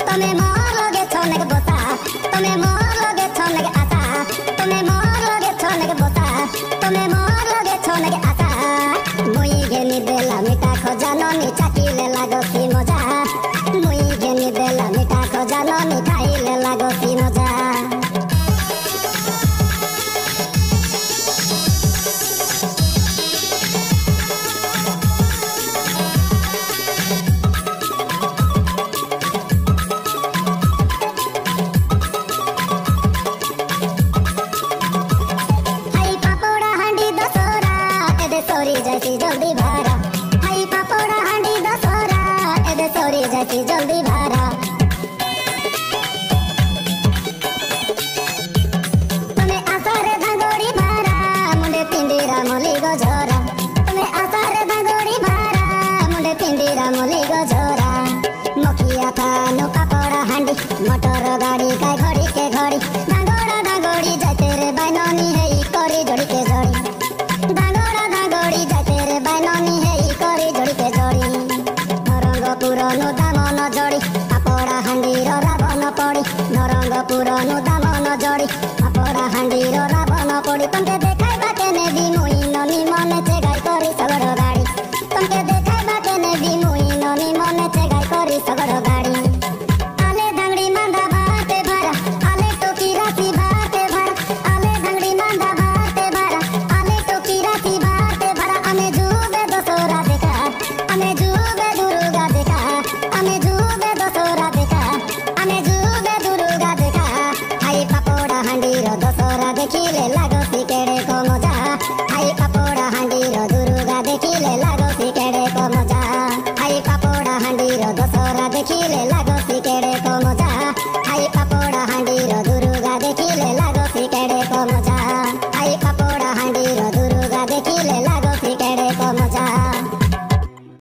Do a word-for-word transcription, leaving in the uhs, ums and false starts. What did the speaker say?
तमे मोर लगे छनक बसा तमे मोर लगे छनक आशा तमे मोर लगे छनक बसा तमे मोर लगे छनक आशा मुई घेनी देला मिठा खजानो नि चाकिले लागसी मजा मुई घेनी देला मिठा खजानो नि खाइले लागसी मजा सोरी जैसी जल्दी भारा हाई पापड़ा हांडी दसोरा एदे सोरी जैसी जल्दी भारा तमे आसारे धागोड़ी भारा मुंडे पिंडीरा मोली गो झोरा तमे आसारे धागोड़ी भारा मुंडे पिंडीरा मोली गो झोरा मखिया थानो पापड़ा हांडी मोटर गाड़ी का घड़ी के घड़ी धागोड़ा धागोड़ी जाते रे बाइनोनी है करी जोड़ी के जोड़ी पुरानो दामन जड़ी आपड़ा हांडीर रावण पड़ी नरंग पुरानो दामन जड़ी आपड़ा हांडीर रावण पड़ी।